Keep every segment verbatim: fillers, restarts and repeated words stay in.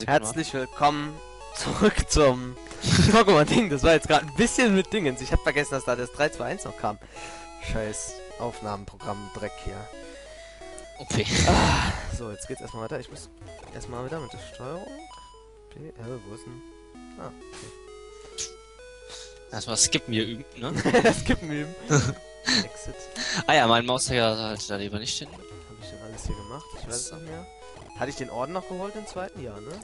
Herzlich willkommen zurück zum Pokémon-Ding. Das war jetzt gerade ein bisschen mit Dingens. Ich habe vergessen, dass da das drei zwei eins noch kam. Scheiß Aufnahmenprogramm Dreck hier. Okay. Ah, so, jetzt geht's erstmal weiter. Ich muss erstmal wieder mit der Steuerung. P L, wo ist denn? Ah, okay. Erstmal skippen hier üben, ne? Das gibt mir Exit. Ah ja, mein Mauszeiger sollte da lieber nicht hin. Habe ich denn alles hier gemacht? Ich weiß es nicht mehr. Hatte ich den Orden noch geholt, den zweiten? Ja, ne?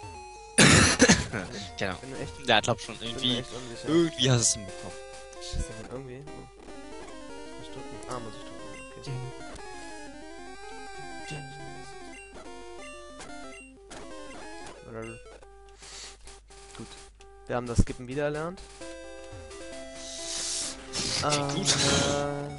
Genau. Ich bin mir echt, Ja, glaub schon, bin mir irgendwie. echt unsicher. Irgendwie hast du es hinbekommen. Ist das denn irgendwie? Oh. Muss ich drücken? Ah, muss ich drücken. Okay. Gut. Wir haben das Skippen wieder erlernt. Klingt gut. Äh,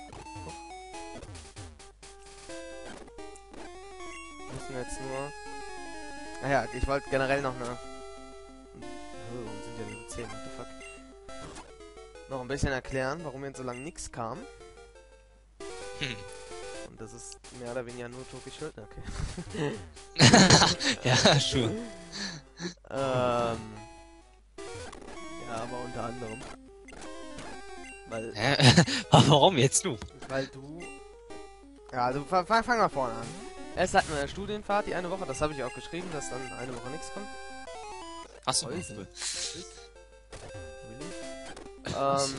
müssen wir jetzt nur... Ah ja, ich wollte generell noch eine... Oh, warum sind ja Level zehn? What the fuck? Noch ein bisschen erklären, warum jetzt so lange nichts kam. Hm. Und das ist mehr oder weniger nur Toki Schuld. Okay. Ja, schon. ähm... Ja, aber unter anderem. Weil... Hä? Warum jetzt du? Weil du... Ja, also fang, fang mal vorne an. Erst hatten wir eine Studienfahrt, die eine Woche, das habe ich auch geschrieben, dass dann eine Woche nichts kommt. Achso. Really? Ähm...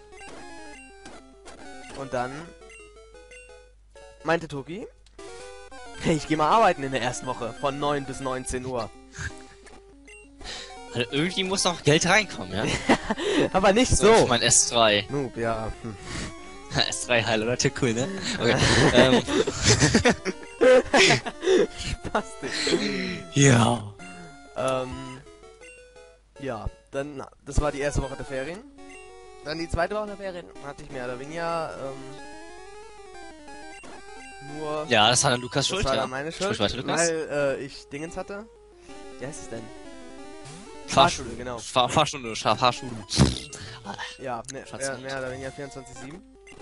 Und dann... meinte Toki... Ich gehe mal arbeiten in der ersten Woche, von neun bis neunzehn Uhr. Also irgendwie muss noch Geld reinkommen, ja? Aber nicht So. so! Für mein S drei. Noob, ja. Hm. S drei Heil, oder? Cool, ne? Okay. ähm. Spastik. Ja. Ähm, ja, dann, das war die erste Woche der Ferien. Dann die zweite Woche der Ferien hatte ich mehr oder weniger, ähm, nur... Ja, das war dann Lukas das Schuld, war ja. dann meine Schuld, Sprich weiter, Lukas. weil äh, ich Dingens hatte. Wie heißt es denn? Fahrschule, genau. Fahr Fahrstunde, Fahr Fahrschule. Ja, ne, Schatz, mehr, mehr oder weniger vierundzwanzig sieben.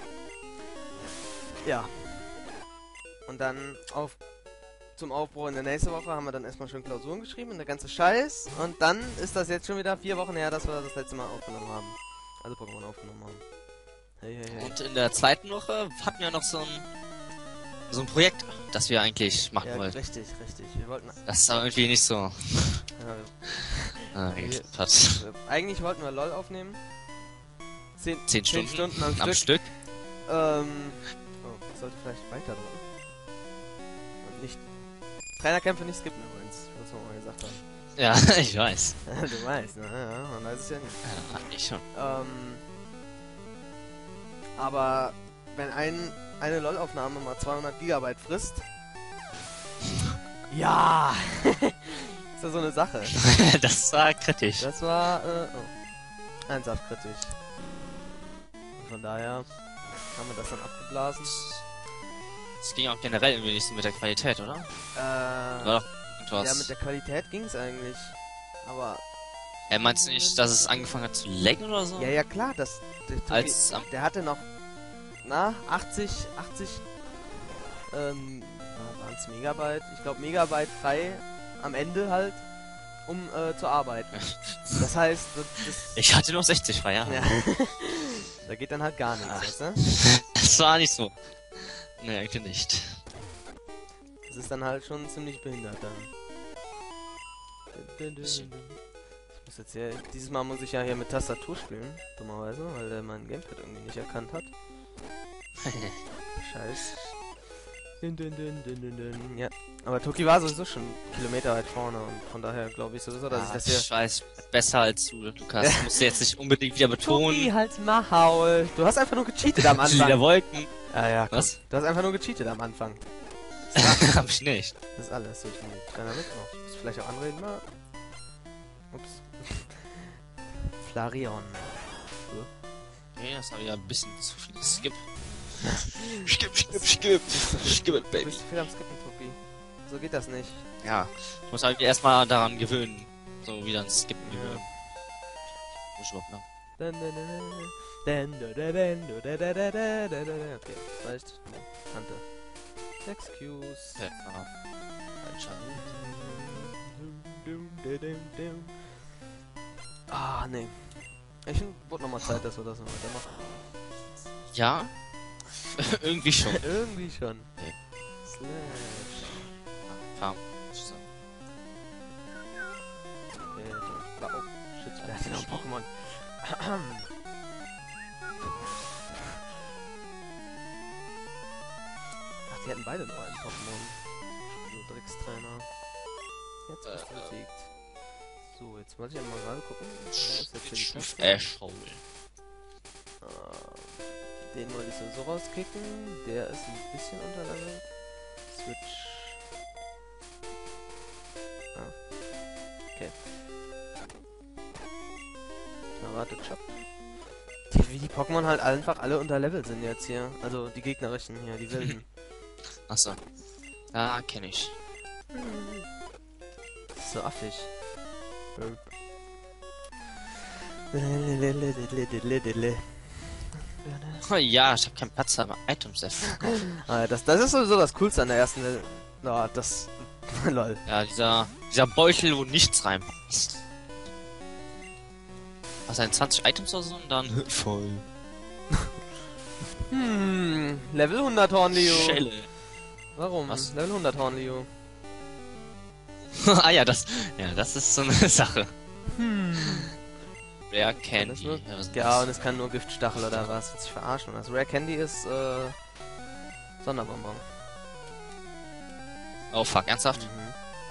Ja. Und dann auf zum Aufbruch in der nächste Woche haben wir dann erstmal schön Klausuren geschrieben und der ganze Scheiß. Und dann ist das jetzt schon wieder vier Wochen her, dass wir das letzte Mal aufgenommen haben. Also Pokémon aufgenommen haben. Hey, hey, hey. Und in der zweiten Woche hatten wir noch so ein so ein Projekt, das wir eigentlich machen Ja, wollten. richtig, richtig. Wir wollten... Das ist aber irgendwie nicht so Ja, äh, geklappt hat. wir, eigentlich wollten wir LOL aufnehmen. Zehn, Zehn zehn Stunden, Stunden am, am Stück. Stück. Ähm... Oh, ich sollte vielleicht weiter drücken. Und nicht... Trainerkämpfe nicht skippen übrigens, was wir mal gesagt haben. Ja, ich weiß. Du weißt, ne? Ja, man weiß es ja nicht. Ja, ich schon. Ähm, aber wenn ein, eine LOL-Aufnahme mal zweihundert Gigabyte frisst... Ja! Ist ja so eine Sache. Das war kritisch. Das war, äh, oh, ernsthaft kritisch. Und von daher haben wir das dann abgeblasen. Es ging auch generell irgendwie nicht so mit der Qualität, oder? Äh, War doch irgendwas. ja, mit der Qualität ging's eigentlich. Aber, Er meinst du nicht, dass es angefangen hat zu laggen oder so? ja, ja, klar, das, der, Tobi, Als am der hatte noch, na, achtzig, achtzig, ähm, waren es Megabyte? Ich glaube Megabyte frei am Ende halt, um äh, zu arbeiten. Das heißt, das, das Ich hatte nur sechzig frei, ja. ja. Da geht dann halt gar nichts, Ach. weißt du? Das war nicht so. Nee, eigentlich nicht. Das ist dann halt schon ziemlich behindert dann. Ich muss jetzt hier, dieses Mal muss ich ja hier mit Tastatur spielen, dummerweise, weil der mein Gamepad irgendwie nicht erkannt hat. Scheiß. Dun, dun, dun, dun, dun, dun. Ja, aber Toki war sowieso schon Kilometer weit vorne und von daher glaube ich sowieso, dass Ah, ich das hier... ich weiß, besser als du, Lukas. Du musst jetzt nicht unbedingt wieder Toki, betonen. halt's Maul! Du hast einfach nur gecheatet am Wieder Anfang. Wolken. Ah ja, komm. Was? Du hast einfach nur gecheatet am Anfang. Hab ich nicht. Das ist alles, so ich ein kleiner Mittwoch. Ich muss vielleicht auch anreden, mal. Ups. Flareon. Nee, das war wieder ein bisschen zu viel Skip. Skip, skip, skip. Skip it, Du baby. bist viel am Skippen, Toki. So geht das nicht. Ja, ich muss halt erstmal daran gewöhnen. So wieder an Skippen gewöhnen. Muss ich überhaupt noch. Dun, dun, dun, dun, dun, dun, dun, dun, dun, dun, dun, dun, dun. Okay, reicht. Tante. Excuse. Ja, ah. Falscher. Ah, nee. Ich finde, wurde nochmal Zeit, dass wir das noch weitermachen. Ja? Irgendwie schon. Irgendwie schon. Okay. Slash. Farm. Okay, da- oh, shit, der hat ja noch ein Pokémon. Ach, die hatten beide noch einen Pokémon. So, Dreckstrainer. Jetzt bist du besiegt. So, jetzt wollte ich ja mal gerade gucken. Wo ist jetzt hier die Taste? Ashhole. Äh, den wollte ich so rauskicken. Der ist ein bisschen unterlevelt. Switch. Ah. Okay. Karate Chop. Die, wie die Pokémon halt einfach alle unterlevelt sind jetzt hier. Also die gegnerischen hier, die wilden. Achso. Ah, kenne ich. Das ist so affig. Oh ja, ich habe keinen Platz, aber Items dafür. Ah, das, das ist sowieso das Coolste an der ersten Welt. Ja, das... Lol. Ja, dieser, dieser Beutel, wo nichts reinpasst. Was, ein zwanzig Items oder so und dann voll. Hm, Level hundert Hornleo. Schelle. Warum? Was? Level hundert Hornleo. Ah ja, das, ja, das ist so eine Sache. Hm. Rare Das Candy. nur, Ja, was ist ja, das? und es kann nur Giftstachel oder was? Willst du dich verarschen? Das Rare Candy ist, äh... Sonderbonbon. Oh fuck, ernsthaft? Mhm.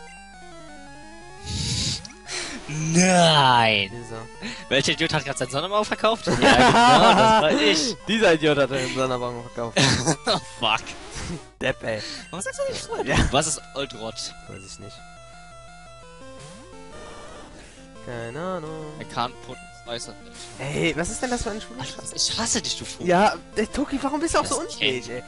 Nein! Dieser. Welcher Idiot hat gerade seinen Sonnerbau verkauft? Ja, genau, das war ich. Dieser Idiot hat den Sonderbonbon verkauft. Oh fuck. Depp, ey. Warum sagst du nicht Freund? Ja. Was ist Old Rot? Weiß ich nicht. Keine Ahnung. Er kann putten, weiß er nicht. Ey, was ist denn das für ein Schwuler? Alter, ich hasse dich, du Vogel. Ja, der Toki, warum bist du auch Das so unfähig, ey?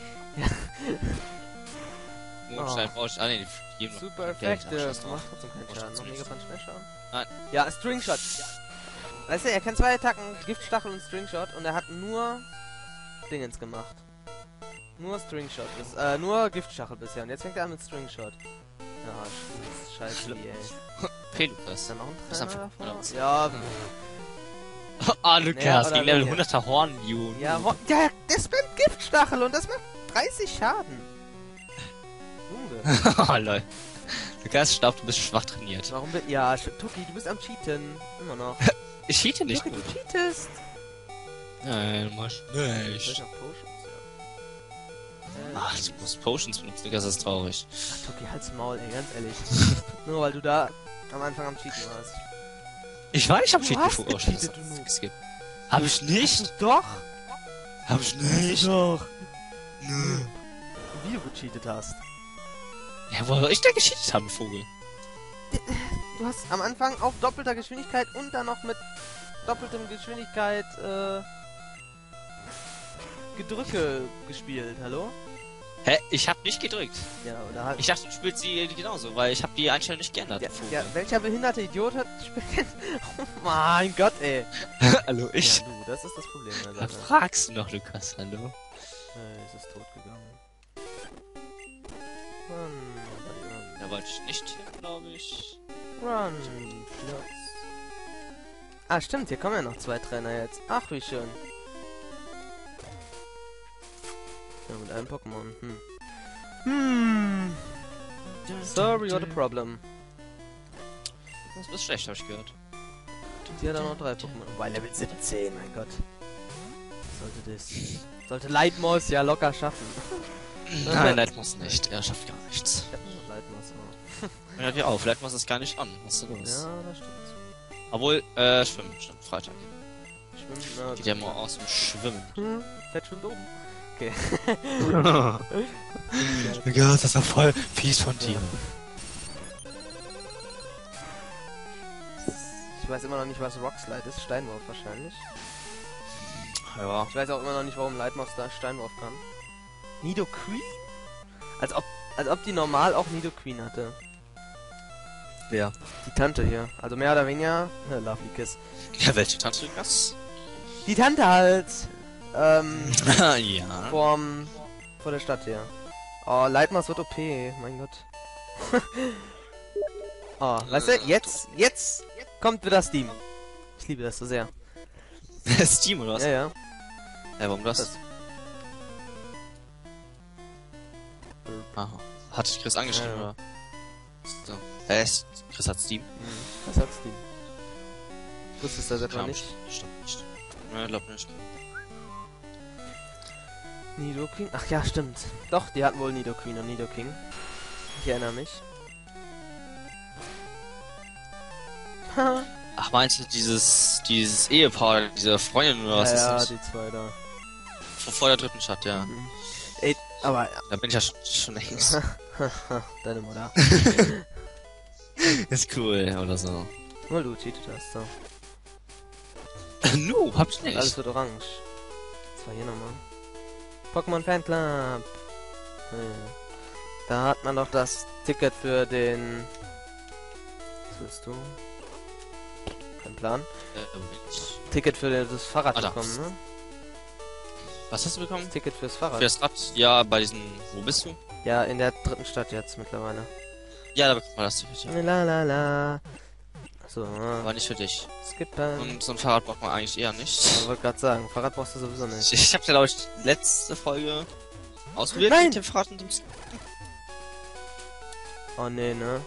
Mondstein brauche ich. Ah, nee, die geben noch Super Geld. effektiv. Scheiß Du drauf. machst trotzdem keinen Brauch Schaden. ich Noch nicht. Mega Punch mehr Schaden? Nein. Ja, Stringshot. Weißt du, er kann zwei Attacken, Giftstachel und Stringshot und er hat nur Dingens gemacht. Nur Stringshot. Das, äh, nur Giftstachel bisher. Und jetzt fängt er an mit Stringshot. Ja, das ist scheiße, Schlimm. ey. P. Lukas. Ist da noch ein Das ist Trainer einfach- davor? ja. Ja, Ah, Ja, Lukas, oder gegen Level Lukas. hunderter Horn-Jun. ja, Ho- ja, der spammt Giftstachel und das macht dreißig Schaden. Junge. Oh, lol. Lukas, ich glaube, du bist schwach trainiert. Warum bin... Ja, Sch- Tuki, du bist am Cheaten. Immer noch. Ich cheate nicht Tuki, gut. du cheatest. Nein, mach Soll ich nicht. noch Potions? Ja. Äh, Ach, du musst Potions benutzen, Lukas, das ist traurig. Ach, Tuki, halt's Maul, ey, ganz ehrlich. Nur weil du da am Anfang am Cheaten warst. Ich weiß, ich hab Du Cheat hast gefunden. Oh, gecheatet, scheiße. du Noob. Skip. Hab ich nicht? Doch! Hab ich nicht? Doch! Nö. Wie du gecheatet hast. Ja, wo soll ich denn gecheatet haben, Vogel? Du hast am Anfang auf doppelter Geschwindigkeit und dann noch mit doppeltem Geschwindigkeit, äh... Gedrücke gespielt, hallo? Hä? Ich hab nicht gedrückt. Ja, oder halt... Ich dachte, du spielst sie genauso, weil ich hab die Einstellung nicht geändert. Ja, Vogel. ja, welcher behinderte Idiot hat spielt? Oh mein Gott, ey. Hallo, ich. Ja, du, das ist das Problem. Also, Was fragst du noch, Lukas? Hallo? äh, es ist tot gegangen. Run, Da wollte ich nicht hin, glaube ich. run, Flux. Ah, stimmt, hier kommen ja noch zwei Trainer jetzt. Ach, wie schön. Ja, mit einem Pokémon. Hm. Hm. Sorry, what a problem. Das ist schlecht, hab ich gehört. Die hat auch noch drei Pokémon. Bei Level siebzehn, mein Gott. Sollte das... Sollte Leitmos ja locker schaffen. Nein, Leitmos nicht. Er schafft gar nichts. Ich hab nur Leitmos. Oh. Hört ihr auf, Leitmos ist gar nicht an. Was ist denn los? Ja, das stimmt. Obwohl, äh, Schwimmen, stimmt, Freitag. Schwimmen, na, Geht ja mal aus dem Schwimmen. Hm, Fett schwimmt oben. Okay. Lukas, das war voll fies von dir. Ich weiß immer noch nicht, was Rockslide ist. Steinwurf wahrscheinlich. Ja. Ich weiß auch immer noch nicht, warum Leitmos da Steinwurf kann. Nidoqueen? Als ob, als ob die normal auch Nidoqueen hatte. Wer? Die Tante hier. Also mehr oder weniger... Ja, Lovely Kiss. Ja, welche Tante, Lukas? Die Tante halt! Ähm... ja. vorm... vor der Stadt hier. Oh, Leitmos wird O P. Mein Gott. Oh, weißt du, jetzt, jetzt kommt wieder Steam. Ich liebe das so sehr. Steam oder was? Ja, ja. Ja, warum das? Das. Aha. Hat dich Chris angeschrieben, Ja, ja. oder? So. Äh, ist- Chris hat Steam. Mhm. Was hat Steam? Wusstest du das etwa Klar, nicht? Ich glaub nicht. Ne, glaub nicht. Nidoking? Ach ja, stimmt. Doch, die hatten wohl Nidoqueen und Nidoking. Ich erinnere mich. Ach, meinst du dieses, dieses Ehepaar, diese Freundin oder was ja, ja, ist das? die zwei da. Vor, vor der dritten Stadt, ja. Mhm. Ey, aber... Da bin ich ja schon, schon längst. Deine Mutter. Ist cool, oder so. Nur du cheatet hast, so. no, hab ich nicht. Alles wird orange. Das war hier nochmal. Pokémon Fanclub. Hm. Da hat man doch das Ticket für den... Was willst du? Kein Plan. Äh, ich- Ticket für das Fahrrad Ah, da. bekommen, ne? Was hast du bekommen? Ticket fürs Fahrrad. Für das Rad? Ja, bei diesen... Wo bist du? Ja, in der dritten Stadt jetzt mittlerweile. Ja, da bekommt man das Ticket, ja. La la la. So, Aber nicht für dich. skippen. Und so ein Fahrrad braucht man eigentlich eher nicht. Ich wollte gerade sagen, Fahrrad brauchst du sowieso nicht. Ich, ich hab ja, glaube ich, letzte Folge ausprobiert Nein! mit dem Fahrrad und dem Sk- Oh nee, ne?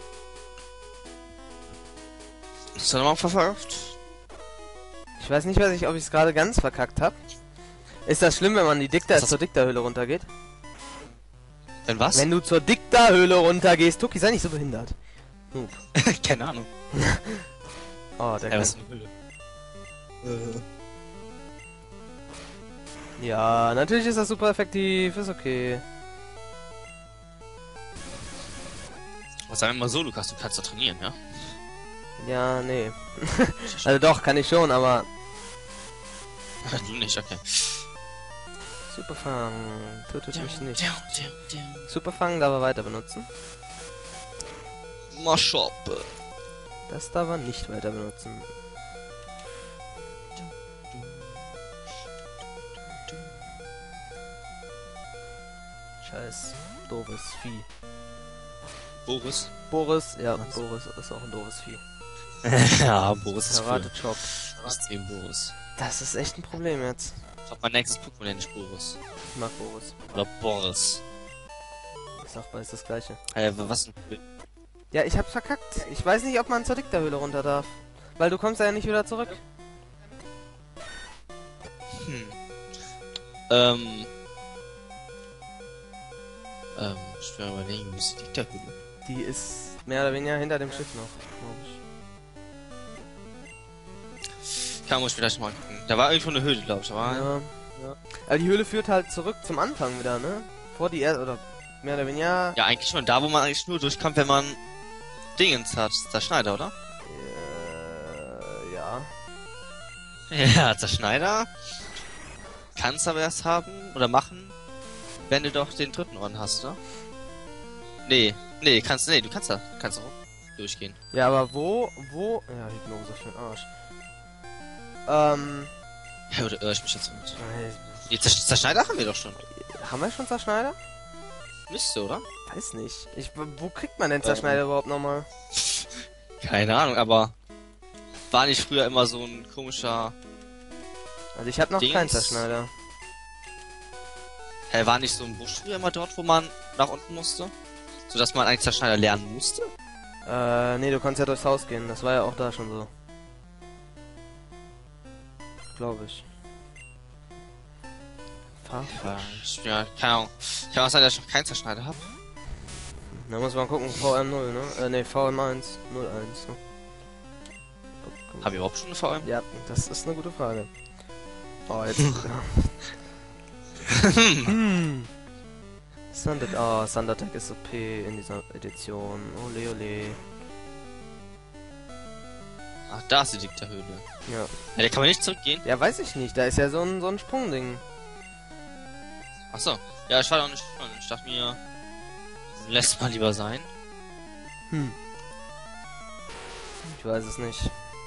Ist er nochmal verkauft? Ich weiß nicht, was ich, ob ich es gerade ganz verkackt habe. Ist das schlimm, wenn man die Dikta Was hast- zur Dikta-Höhle runtergeht? Denn was? Wenn du zur Dikta-Höhle runtergehst, Tuki, sei nicht so behindert. Noob. Keine Ahnung. Oh, der Ja, kann... was ist eine Höhle? Ja, natürlich ist das super effektiv, ist okay. Was sagen wir mal so, Lukas, du kannst doch trainieren, ja? Ja, nee. Also doch, kann ich schon, aber... Du nicht, okay. Superfang tötet mich nicht. Down, down, down. Superfang darf er weiter benutzen. Maschoppe. Das darf er nicht weiter benutzen. Scheiß doofes Vieh. Boris? Boris, ja, Was? Boris ist auch ein doofes Vieh. Ja, Boris ist cool. Karate-Chop. Das ist eben Boris. Das ist echt ein Problem jetzt. Ich glaube, mein nächstes Pokémon nenne ich Boris. Ich mag Boris. Oder Boris. Ich sag beides das gleiche. Äh, was denn? Ja, ich hab's verkackt. Ich weiß nicht, ob man zur Dikta-Höhle runter darf. Weil du kommst ja nicht wieder zurück. Hm. Ähm. Ähm, ich will mal überlegen, wie ist die Diktatur? Die ist mehr oder weniger hinter dem Schiff noch, glaube ich. Kann man vielleicht mal gucken. Da war irgendwo eine Höhle, glaube ich, aber. Ja, ja. Aber die Höhle führt halt zurück zum Anfang wieder, ne? Vor die erste, oder mehr oder weniger... Ja, eigentlich schon da, wo man eigentlich nur durchkommt, wenn man Dingens hat. Der Schneider, oder? Äh, ja. Ja, der Schneider. Kannst aber erst haben oder machen, wenn du doch den dritten Orden hast, oder? Nee, nee, kannst nee, du kannst da, kannst auch durchgehen. Ja, aber wo, wo... Ja, Hypnose für den Arsch. Ähm... Ja, oder irre ich mich jetzt mit? äh, Jetzt der, der Schneider haben wir doch schon. Haben wir schon Zerschneider? Müsste, oder? Weiß nicht. Ich, wo kriegt man denn Ähm. Zerschneider überhaupt nochmal? Keine Ahnung, aber war nicht früher immer so ein komischer. Also ich habe noch Dings. keinen Zerschneider. Hä, war nicht so ein Busch früher immer dort, wo man nach unten musste? Sodass man eigentlich Zerschneider lernen musste? Äh, nee, du kannst ja durchs Haus gehen. Das war ja auch da schon so. Glaube ich. Fahr. Ja, ich, ja, keine Ahnung. Kann auch sein, dass ich noch keinen Zerschneider habe. Da muss man gucken, V M null, ne? Äh, ne, V M eins, null eins, ne? Hab ich überhaupt schon eine V M? Ja, das ist eine gute Frage. Oh, jetzt. hm. Thunder, oh, Thundertech ist O P in dieser Edition. Ole, ole. Ach, da ist die Diktaturhöhle. Ja. Ja, da kann man nicht zurückgehen. Ja, weiß ich nicht. Da ist ja so ein, so ein Sprungding. Ach so. Ja, ich war doch nicht. Ich dachte mir, lässt mal lieber sein. Hm. Ich weiß es nicht.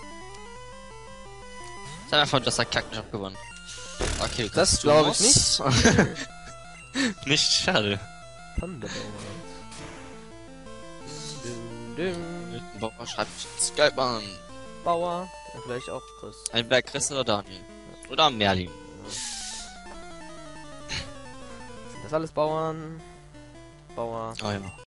Sag einfach, dass der Kack nicht abgewonnen. Okay, du Das kannst glaube ich Sumos. nicht. Nicht schade. Thunderbolt. Dum, dum. Bauer schreibt Skype an. Bauer. Und vielleicht auch Chris. Entweder Chris oder Daniel. Oder Merlin. Sind das alles Bauern? Bauer. Oh ja.